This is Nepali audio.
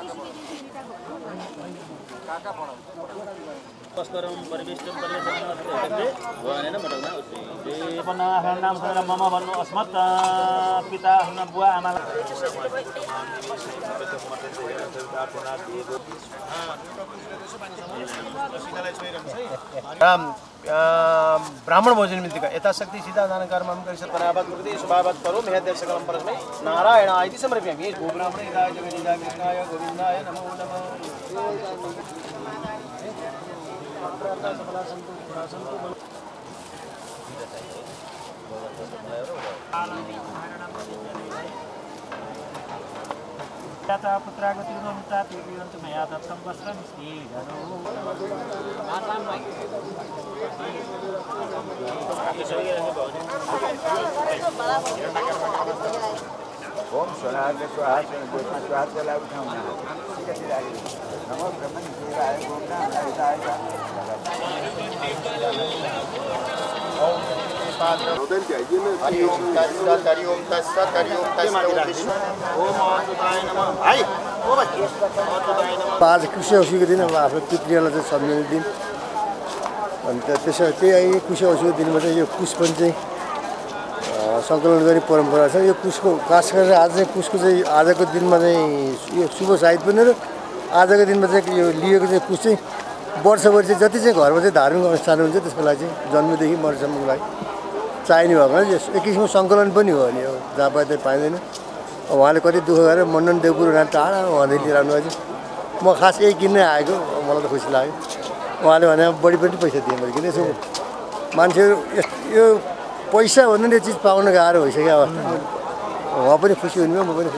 Paskaram Parivishtam naam sadara mama vannu asmat pita huna bua amala ब्राह्मण भोजन मिलती यथाशक्ति सीधा दान कर्म कराबाद प्रति शुभाबाद करो मेह दर्शकम परस्मै नारायण इति समर्पयामि गोब्राह्मणेय जगदीशाय कृष्णाय गोविंदाय नमो नमः Kata putraku turun tapi untuk mayat atau pasran sih, Om Swaha Swaha Swaha Swaha uठाऊंगा ठीक है नमो ब्रह्मण शिवाय ओम नमः शिवाय हरि ओम तत्सत् हरि ओम तत्सत् हरि ओम तत्सत् ओम अच्युताय नमः भाइ ओ भाइ अच्युताय नमः आज कृषि औषधिको दिन अब आफ्नो पितृहरूलाई चाहिँ सम्झिने दिन अनि त्यसो त्यही कृषि औषधिको दिनमा चाहिँ यो पुष्पन चाहिँ सङ्कलन गर्ने परम्परा छ यो पुष्पको खास गरेर आज चाहिँ पुष्पको चाहिँ आजको दिनमा चाहिँ यो शुभ साहित्य पनि र आजको दिनमा चाहिँ यो लिएको चाहिँ पुष्प चाहिँ वर्षभरि चाहिँ जति चाहिँ घरमा चाहिँ धार्मिक अनुष्ठान हुन्छ त्यसको लागि चाहिँ जन्मदेखि मर्छसम्मको लागि चाहिने भएको भने एक किसिमको सङ्कलन पनि हो नि जहाँ पाए त्यही पाइँदैन उहाँले कति दुःख गरेर मण्डन देवपुर टाढा उहाँले लिइरहनु भएको छ म खास यही किन्नै आएको मलाई त खुसी लाग्यो उहाँले भने बढी पनि पैसा दिएँ मैले किन यसो मान्छेहरू यो पैसा भन्नु नि चिज पाउन गाह्रो भइसक्यो अवस्था उहाँ पनि खुसी हुनुभयो म पनि